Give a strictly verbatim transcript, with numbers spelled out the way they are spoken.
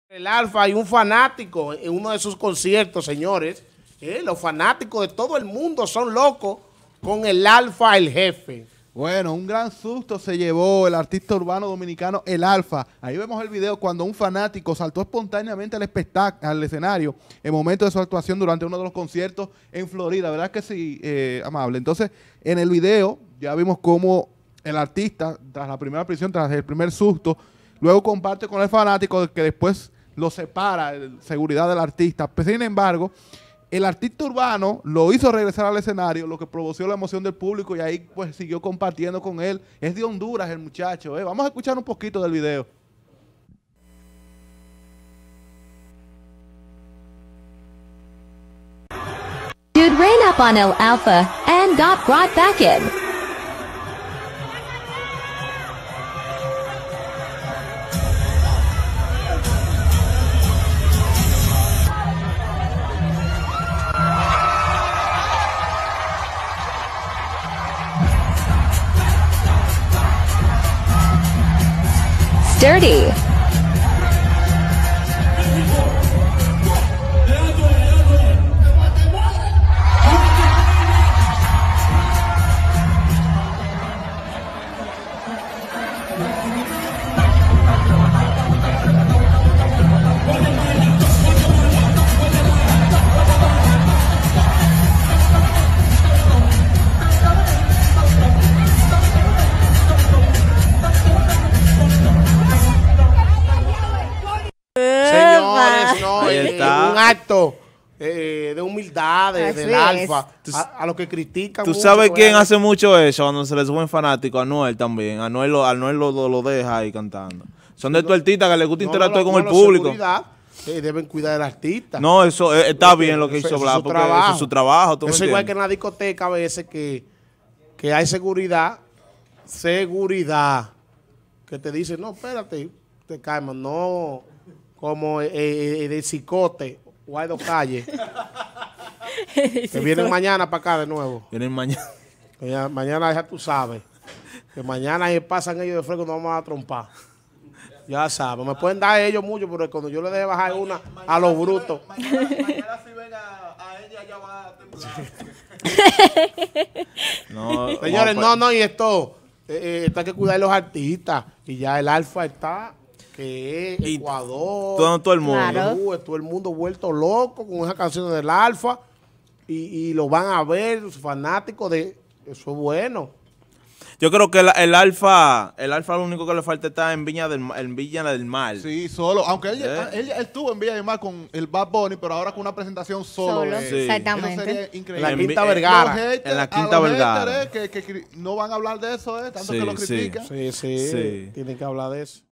El Alfa y un fanático en uno de sus conciertos, señores. Eh, los fanáticos de todo el mundo son locos con el Alfa, el jefe. Bueno, un gran susto se llevó el artista urbano dominicano El Alfa. Ahí vemos el video cuando un fanático saltó espontáneamente al espectáculo, al escenario, en momento de su actuación durante uno de los conciertos en Florida. ¿Verdad que sí, eh, amable? Entonces, en el video ya vimos cómo el artista, tras la primera prisión, tras el primer susto, luego comparte con el fanático que después lo separa, seguridad del artista. Pues, sin embargo, el artista urbano lo hizo regresar al escenario, lo que provocó la emoción del público, y ahí pues siguió compartiendo con él. Es de Honduras el muchacho. ¿eh? Vamos a escuchar un poquito del video. Dude ran up on El Alfa and got brought back in. Dirty. Señores, no, Ahí es, está. es un acto eh, de humildad de- Así del es. Alfa. A, a los que critican. ¿Tú mucho, sabes pues, quién hace mucho eso cuando se le sube un fanático? Anuel también. Anuel lo, Anuel lo, lo, lo deja ahí cantando. Son de tu artista que le gusta no, interactuar no, con no, el no, público. seguridad, eh, deben cuidar del artista. No, eso eh, está Porque bien lo que eso- hizo eso Blas, es su porque eso trabajo. es su trabajo. ¿tú me Eso igual que entiendes? en la discoteca a veces que, que hay seguridad, seguridad, que te dice, no, espérate, te calmas, no, como eh, eh, de cicote, Guaido Calle, que vienen mañana para acá de nuevo. Vienen mañana. Mañana, mañana ya tú sabes, que mañana ahí pasan ellos de frente, no vamos a trompar. Ya saben, me pueden dar ellos mucho, pero cuando yo le deje bajar una a los brutos. Mañana si ven a, a ella ya va a temblar. No, Señores, no, no, no, y esto, eh, eh, esto hay que cuidar de los artistas. Y ya el Alfa está, que es Y Ecuador, todo- todo el mundo. Claro. Perú, todo el mundo vuelto loco con esas canciones del Alfa. Y, y lo van a ver, los fanáticos de... Eso es bueno. Yo creo que el, el Alfa, el Alfa lo único que le falta está en Viña del, en Viña del Mar. Sí, solo. Aunque él, ¿Eh? él, él estuvo en Villa del Mar con el Bad Bunny, pero ahora con una presentación solo. Solo, de- Sí. exactamente. Eso sería En la increíble. En Quinta vi- Vergara. Los haters- En la a Quinta los Vergara. haters, Que, que, que no van a hablar de eso, ¿eh? Tanto Sí, que lo sí. critican. Sí, sí, Sí. tienen que hablar de eso.